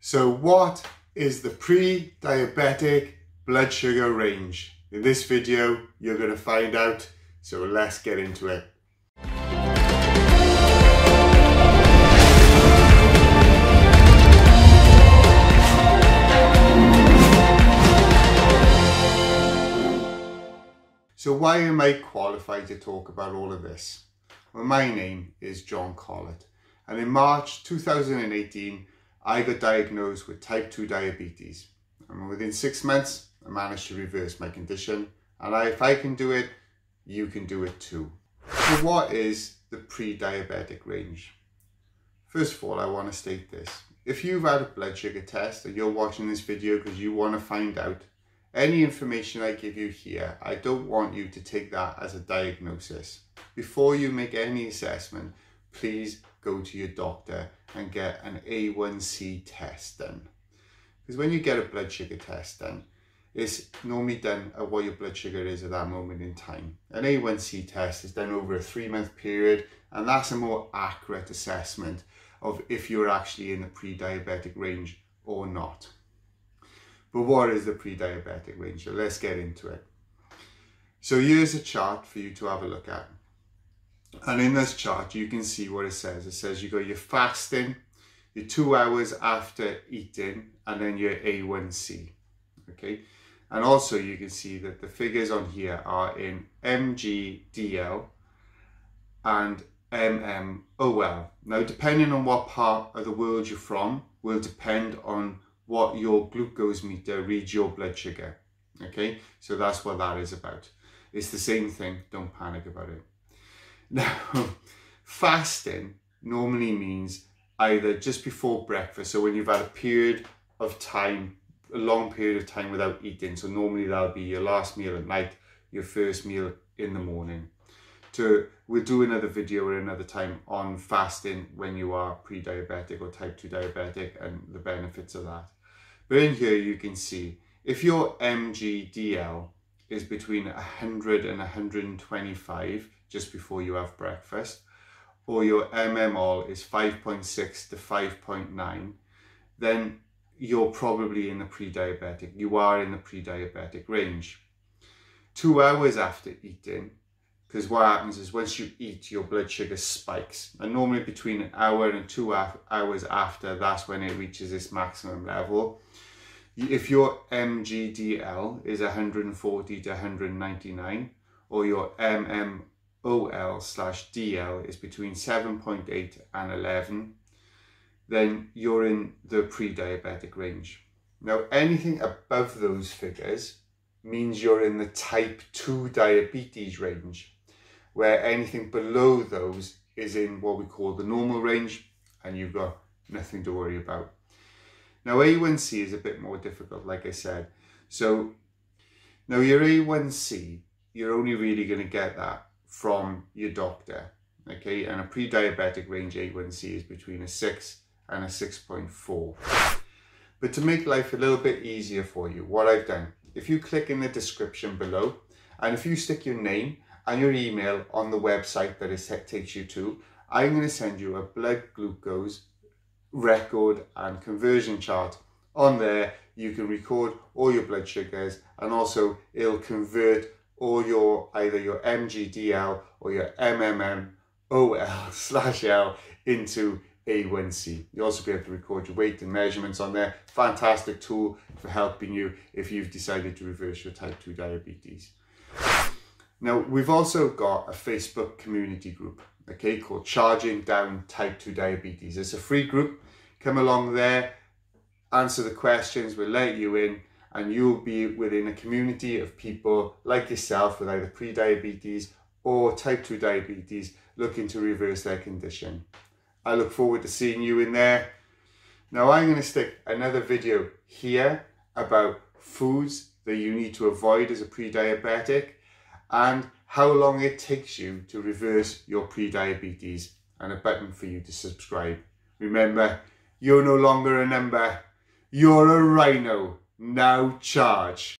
So what is the pre-diabetic blood sugar range? In this video, you're going to find out, so let's get into it. So why am I qualified to talk about all of this? Well, my name is John Collett, and in March 2018, I got diagnosed with type 2 diabetes. And within 6 months, I managed to reverse my condition. And if I can do it, you can do it too. So what is the pre-diabetic range? First of all, I want to state this. If you've had a blood sugar test and you're watching this video because you want to find out, any information I give you here, I don't want you to take that as a diagnosis. Before you make any assessment, please go to your doctor and get an A1c test done. Because when you get a blood sugar test done, it's normally done at what your blood sugar is at that moment in time. An A1c test is done over a 3-month period, and that's a more accurate assessment of if you're actually in the pre-diabetic range or not. But what is the pre-diabetic range? So let's get into it. So here's a chart for you to have a look at. And in this chart, you can see what it says. It says you got your fasting, your 2 hours after eating, and then your A1c, okay? And also you can see that the figures on here are in mg/dl and mmol. Now, depending on what part of the world you're from, will depend on what your glucose meter reads your blood sugar, okay? So that's what that is about. It's the same thing, don't panic about it. Now, fasting normally means either just before breakfast, so when you've had a period of time, a long period of time without eating, so normally that'll be your last meal at night, your first meal in the morning. We'll do another video at another time on fasting when you are pre-diabetic or type 2 diabetic and the benefits of that. But in here you can see, if your mg/dl is between 100 and 125 just before you have breakfast, or your mmol is 5.6 to 5.9, then you're probably in the pre-diabetic. You are in the pre-diabetic range. 2 hours after eating, because what happens is once you eat, your blood sugar spikes. And normally between an hour and 2 hours after, that's when it reaches its maximum level. If your mg/dl is 140 to 199, or your mmol/dl is between 7.8 and 11, then you're in the pre-diabetic range. Now, anything above those figures means you're in the type 2 diabetes range, where anything below those is in what we call the normal range, and you've got nothing to worry about. Now, A1c is a bit more difficult, like I said. So now your A1c, you're only really going to get that from your doctor, okay? And a pre-diabetic range A1c is between a 6 and a 6.4. But to make life a little bit easier for you, what I've done, if you click in the description below, and if you stick your name and your email on the website that it takes you to, I'm going to send you a blood glucose record and conversion chart. On there you can record all your blood sugars, and also it'll convert all your either your mg/dl or your mmol/l into A1c. You'll also be able to record your weight and measurements on there. Fantastic tool for helping you if you've decided to reverse your type 2 diabetes. Now, we've also got a Facebook community group, okay, called Charging Down Type 2 Diabetes. It's a free group. Come along there, answer the questions, we'll let you in, and you'll be within a community of people like yourself with either pre-diabetes or type 2 diabetes looking to reverse their condition. I look forward to seeing you in there. Now, I'm going to stick another video here about foods that you need to avoid as a pre-diabetic and how long it takes you to reverse your pre-diabetes, and a button for you to subscribe. Remember, you're no longer a number, you're a Rhino. Now charge.